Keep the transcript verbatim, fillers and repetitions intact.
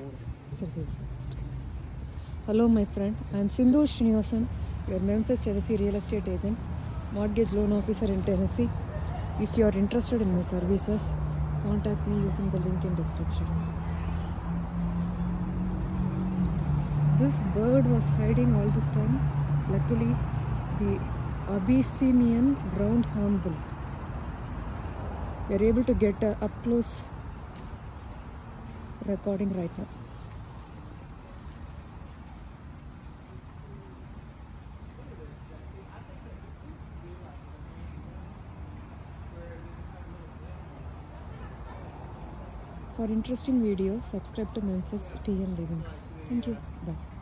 Hello my friend, I am Sindhu Srinivasan, your Memphis, Tennessee real estate agent, mortgage loan officer in Tennessee. If you are interested in my services, contact me using the link in description. This bird was hiding all this time. Luckily, the Abyssinian ground hornbill. We are able to get a up close recording right now. For interesting videos, subscribe to MemphisTNLiving. Thank you. Bye.